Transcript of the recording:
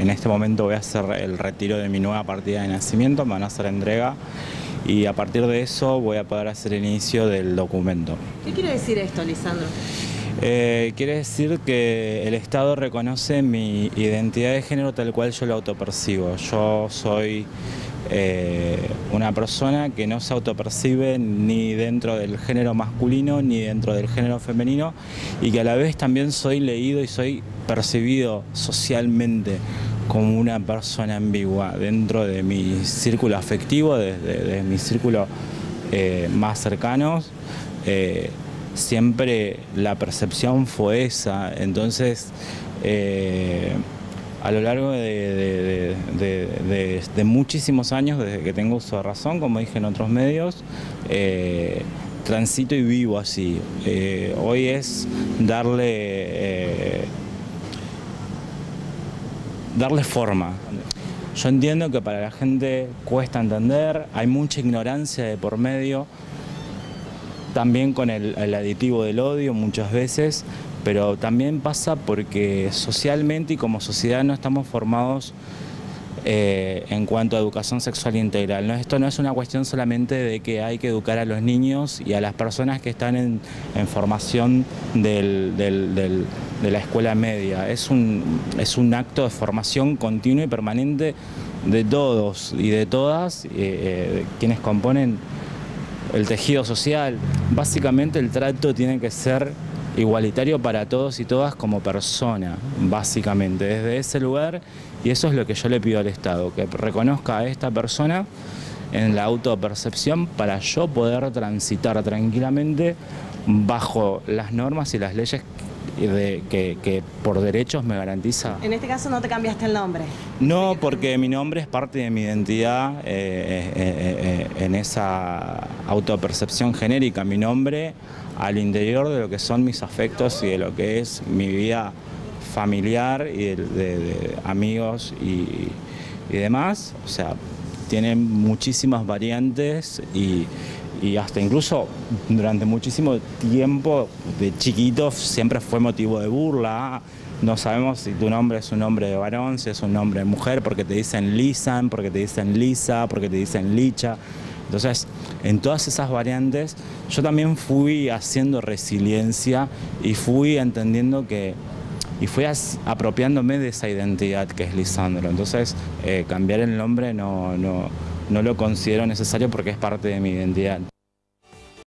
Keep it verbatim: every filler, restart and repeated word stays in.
en este momento voy a hacer el retiro de mi nueva partida de nacimiento, me van a hacer entrega y a partir de eso voy a poder hacer el inicio del documento. ¿Qué quiere decir esto, Lisandro? Eh, quiere decir que el Estado reconoce mi identidad de género tal cual yo lo autopercibo. Yo soy eh, una persona que no se autopercibe ni dentro del género masculino ni dentro del género femenino y que a la vez también soy leído y soy percibido socialmente como una persona ambigua dentro de mi círculo afectivo, desde de, de mi círculo eh, más cercanos. Eh, siempre la percepción fue esa, entonces eh, a lo largo de, de, de, de, de muchísimos años, desde que tengo uso de razón, como dije en otros medios, eh, transito y vivo así. Eh, hoy es darle, eh, darle forma. Yo entiendo que para la gente cuesta entender, hay mucha ignorancia de por medio, también con el, el aditivo del odio muchas veces, pero también pasa porque socialmente y como sociedad no estamos formados eh, en cuanto a educación sexual integral. ¿no? Esto no es una cuestión solamente de que hay que educar a los niños y a las personas que están en, en formación del, del, del, de la escuela media. Es un, es un acto de formación continua y permanente de todos y de todas, eh, eh, quienes componen el tejido social. Básicamente el trato tiene que ser igualitario para todos y todas como persona, básicamente, desde ese lugar, y eso es lo que yo le pido al Estado, que reconozca a esta persona en la autopercepción para yo poder transitar tranquilamente bajo las normas y las leyes de, que, que por derechos me garantiza. En este caso no te cambiaste el nombre. No, porque mi nombre es parte de mi identidad eh, eh, eh, en esa autopercepción genérica. Mi nombre al interior de lo que son mis afectos y de lo que es mi vida familiar y de, de, de amigos y, y demás. O sea, tiene muchísimas variantes y y hasta incluso durante muchísimo tiempo de chiquitos siempre fue motivo de burla. No sabemos si tu nombre es un nombre de varón, si es un nombre de mujer, porque te dicen Lisan, porque te dicen Lisa, porque te dicen Licha. Entonces, en todas esas variantes, yo también fui haciendo resiliencia y fui entendiendo que, y fui as, apropiándome de esa identidad que es Lisandro. Entonces, eh, cambiar el nombre no, no, no lo considero necesario porque es parte de mi identidad.